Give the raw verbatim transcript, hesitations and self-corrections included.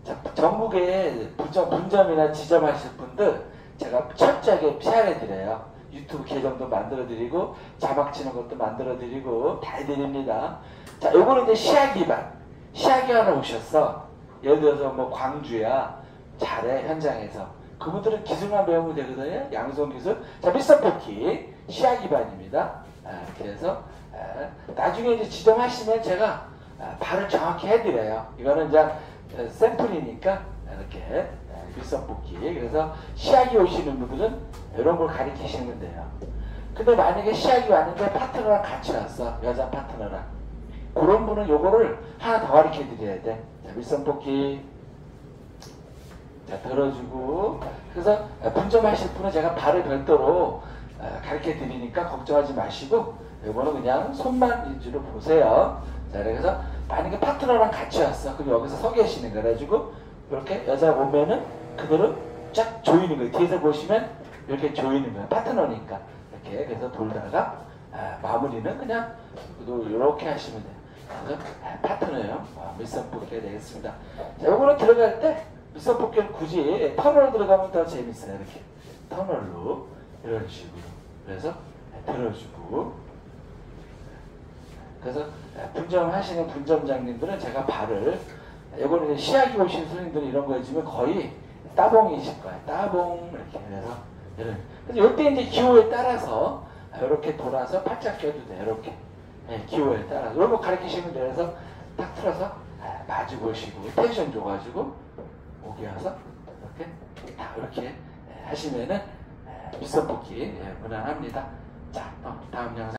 자, 전국에 분점, 분점이나 지점 하실 분들 제가 철저하게 피알해 드려요. 유튜브 계정도 만들어 드리고 자막 치는 것도 만들어 드리고 다 해드립니다. 자, 요거는 이제 시야 기반. 시야 기반을 오셨어. 예를 들어서 뭐 광주야. 잘해, 현장에서. 그분들은 기술만 배우면 되거든요. 양손 기술. 자, 밑선 뽑기. 시야 기반입니다. 아, 그래서 아, 나중에 이제 지정하시면 제가 아, 발을 정확히 해드려요. 이거는 이제 샘플이니까 이렇게 밑선 뽑기. 그래서 시약이 오시는 분들은 이런 걸 가르치시면 돼요. 근데 만약에 시약이 왔는데 파트너랑 같이 왔어. 여자 파트너랑. 그런 분은 요거를 하나 더 가르쳐 드려야 돼. 자, 밑선 뽑기. 자, 들어주고. 그래서 분점하실 분은 제가 발을 별도로 가르쳐 드리니까 걱정하지 마시고 요거는 그냥 손만 위주로 보세요. 자, 그래서 만약에 파트너랑 같이 왔어. 그럼 여기서 서 계시는 거야. 그래가지고 이렇게 여자가 오면은 그대로 쫙 조이는 거예요. 뒤에서 보시면 이렇게 조이는 거예요. 파트너니까. 이렇게 그래서 돌다가 아, 마무리는 그냥 이렇게 하시면 돼요. 그래서 아, 파트너요. 아, 밑선 뽑기가 되겠습니다. 자, 요거는 들어갈 때 밑선 뽑기는 굳이 터널로 들어가면 더 재밌어요. 이렇게 터널로 이런 식으로. 그래서 들어주고. 그래서 분점하시는 분점장님들은 제가 발을 요거는 시약이 오신 손님들은 이런 거 해주면 거의 따봉이실 거예요. 따봉 이렇게 해서 이런. 그래서 이때 이제 기호에 따라서 이렇게 돌아서 팔짝 껴도 돼요. 이렇게 네, 기호에 따라서 이런 거 가르치시면 돼요. 그래서 딱 틀어서 마주 보시고 텐션 줘가지고 오게 와서 이렇게 다 이렇게 하시면은 밑선 뽑기 무난합니다. 자, 또 다음 영상.